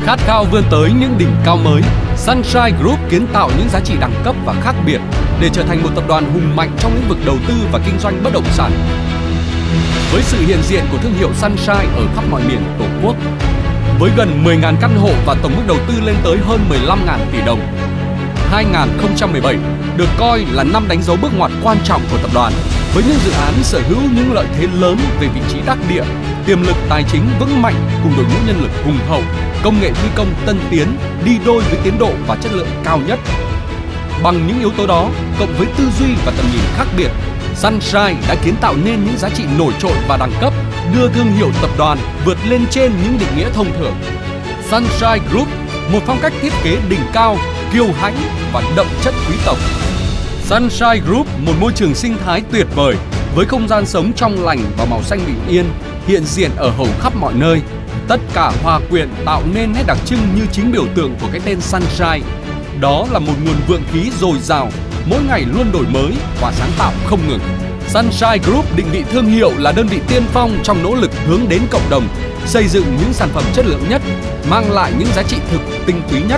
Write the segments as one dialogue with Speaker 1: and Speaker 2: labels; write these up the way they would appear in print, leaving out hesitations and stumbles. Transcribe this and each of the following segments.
Speaker 1: Khát khao vươn tới những đỉnh cao mới, Sunshine Group kiến tạo những giá trị đẳng cấp và khác biệt để trở thành một tập đoàn hùng mạnh trong lĩnh vực đầu tư và kinh doanh bất động sản. Với sự hiện diện của thương hiệu Sunshine ở khắp mọi miền Tổ quốc, với gần 10.000 căn hộ và tổng mức đầu tư lên tới hơn 15.000 tỷ đồng, 2017 được coi là năm đánh dấu bước ngoặt quan trọng của tập đoàn, với những dự án sở hữu những lợi thế lớn về vị trí đắc địa, tiềm lực tài chính vững mạnh cùng đội ngũ nhân lực hùng hậu, công nghệ thi công tân tiến đi đôi với tiến độ và chất lượng cao nhất. Bằng những yếu tố đó, cộng với tư duy và tầm nhìn khác biệt, Sunshine đã kiến tạo nên những giá trị nổi trội và đẳng cấp, đưa thương hiệu tập đoàn vượt lên trên những định nghĩa thông thường. Sunshine Group, một phong cách thiết kế đỉnh cao, kiêu hãnh và đậm chất quý tộc. Sunshine Group, một môi trường sinh thái tuyệt vời với không gian sống trong lành và màu xanh bình yên, hiện diện ở hầu khắp mọi nơi. Tất cả hòa quyện tạo nên nét đặc trưng như chính biểu tượng của cái tên Sunshine. Đó là một nguồn vượng khí dồi dào, mỗi ngày luôn đổi mới và sáng tạo không ngừng. Sunshine Group định vị thương hiệu là đơn vị tiên phong trong nỗ lực hướng đến cộng đồng, xây dựng những sản phẩm chất lượng nhất, mang lại những giá trị thực tinh túy nhất.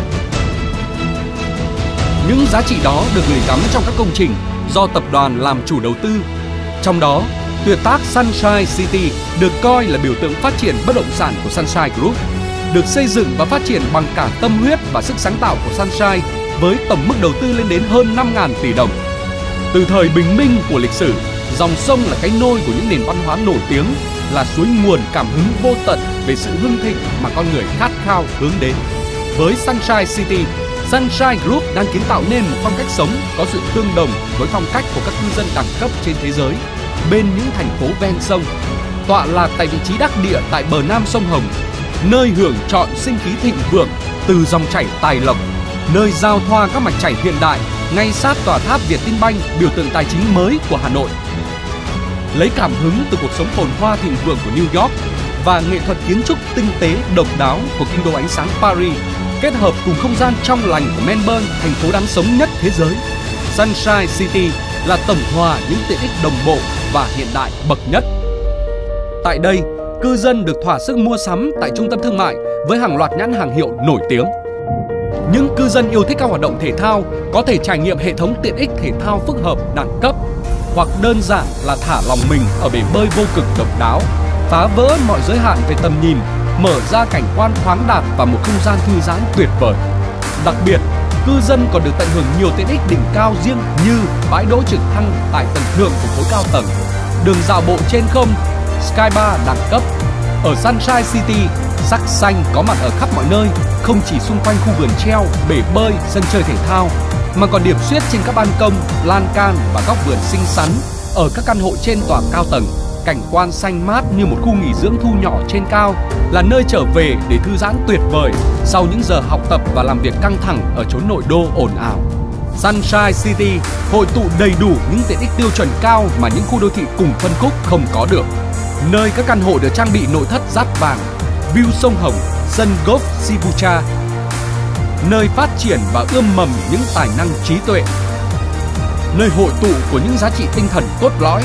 Speaker 1: Những giá trị đó được gửi gắm trong các công trình do tập đoàn làm chủ đầu tư. Trong đó, tuyệt tác Sunshine City được coi là biểu tượng phát triển bất động sản của Sunshine Group, được xây dựng và phát triển bằng cả tâm huyết và sức sáng tạo của Sunshine với tổng mức đầu tư lên đến hơn 5.000 tỷ đồng. Từ thời bình minh của lịch sử, dòng sông là cái nôi của những nền văn hóa nổi tiếng, là suối nguồn cảm hứng vô tận về sự hưng thịnh mà con người khát khao hướng đến. Với Sunshine City, Sunshine Group đang kiến tạo nên một phong cách sống có sự tương đồng với phong cách của các cư dân đẳng cấp trên thế giới, bên những thành phố ven sông, tọa lạc tại vị trí đắc địa tại bờ nam sông Hồng, nơi hưởng trọn sinh khí thịnh vượng từ dòng chảy tài lộc, nơi giao thoa các mạch chảy hiện đại ngay sát tòa tháp Vietinbank, biểu tượng tài chính mới của Hà Nội. Lấy cảm hứng từ cuộc sống phồn hoa thịnh vượng của New York và nghệ thuật kiến trúc tinh tế độc đáo của kinh đô ánh sáng Paris, kết hợp cùng không gian trong lành của Melbourne, thành phố đáng sống nhất thế giới, Sunshine City là tổng hòa những tiện ích đồng bộ và hiện đại bậc nhất. Tại đây, cư dân được thỏa sức mua sắm tại trung tâm thương mại với hàng loạt nhãn hàng hiệu nổi tiếng. Những cư dân yêu thích các hoạt động thể thao có thể trải nghiệm hệ thống tiện ích thể thao phức hợp đẳng cấp, hoặc đơn giản là thả lòng mình ở bể bơi vô cực độc đáo, phá vỡ mọi giới hạn về tầm nhìn, mở ra cảnh quan khoáng đạt và một không gian thư giãn tuyệt vời. Đặc biệt, cư dân còn được tận hưởng nhiều tiện ích đỉnh cao riêng như bãi đỗ trực thăng tại tầng thượng của khối cao tầng, đường dạo bộ trên không, Sky Bar đẳng cấp. Ở Sunshine City, sắc xanh có mặt ở khắp mọi nơi, không chỉ xung quanh khu vườn treo, bể bơi, sân chơi thể thao, mà còn điểm xuyết trên các ban công, lan can và góc vườn xinh xắn ở các căn hộ trên tòa cao tầng. Cảnh quan xanh mát như một khu nghỉ dưỡng thu nhỏ trên cao, là nơi trở về để thư giãn tuyệt vời sau những giờ học tập và làm việc căng thẳng ở chốn nội đô ồn ào. Sunshine City hội tụ đầy đủ những tiện ích tiêu chuẩn cao mà những khu đô thị cùng phân khúc không có được. Nơi các căn hộ được trang bị nội thất dát vàng, view sông Hồng, sân golf Sibucha, nơi phát triển và ươm mầm những tài năng trí tuệ, nơi hội tụ của những giá trị tinh thần cốt lõi.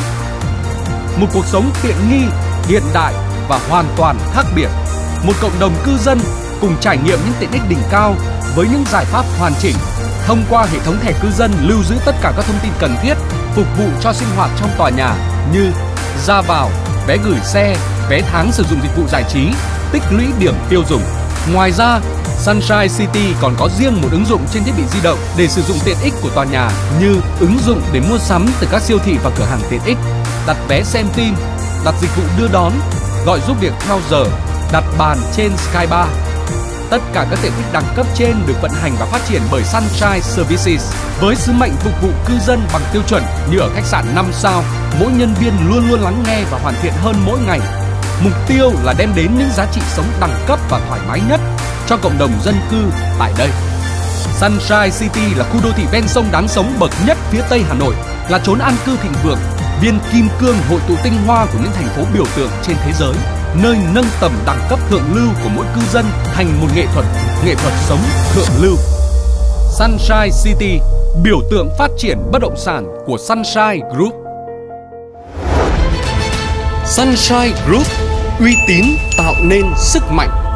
Speaker 1: Một cuộc sống tiện nghi, hiện đại và hoàn toàn khác biệt. Một cộng đồng cư dân cùng trải nghiệm những tiện ích đỉnh cao với những giải pháp hoàn chỉnh thông qua hệ thống thẻ cư dân lưu giữ tất cả các thông tin cần thiết phục vụ cho sinh hoạt trong tòa nhà như ra vào, vé gửi xe, vé tháng sử dụng dịch vụ giải trí, tích lũy điểm tiêu dùng. Ngoài ra, Sunshine City còn có riêng một ứng dụng trên thiết bị di động để sử dụng tiện ích của tòa nhà như ứng dụng để mua sắm từ các siêu thị và cửa hàng tiện ích, đặt vé xem phim, đặt dịch vụ đưa đón, gọi giúp việc theo giờ, đặt bàn trên Sky Bar. Tất cả các tiện ích đẳng cấp trên được vận hành và phát triển bởi Sunshine Services với sứ mệnh phục vụ cư dân bằng tiêu chuẩn như ở khách sạn 5 sao. Mỗi nhân viên luôn luôn lắng nghe và hoàn thiện hơn mỗi ngày. Mục tiêu là đem đến những giá trị sống đẳng cấp và thoải mái nhất cho cộng đồng dân cư tại đây. Sunshine City là khu đô thị ven sông đáng sống bậc nhất phía Tây Hà Nội, là chốn an cư thịnh vượng, viên kim cương hội tụ tinh hoa của những thành phố biểu tượng trên thế giới, nơi nâng tầm đẳng cấp thượng lưu của mỗi cư dân thành một nghệ thuật sống thượng lưu. Sunshine City, biểu tượng phát triển bất động sản của Sunshine Group. Sunshine Group, uy tín tạo nên sức mạnh.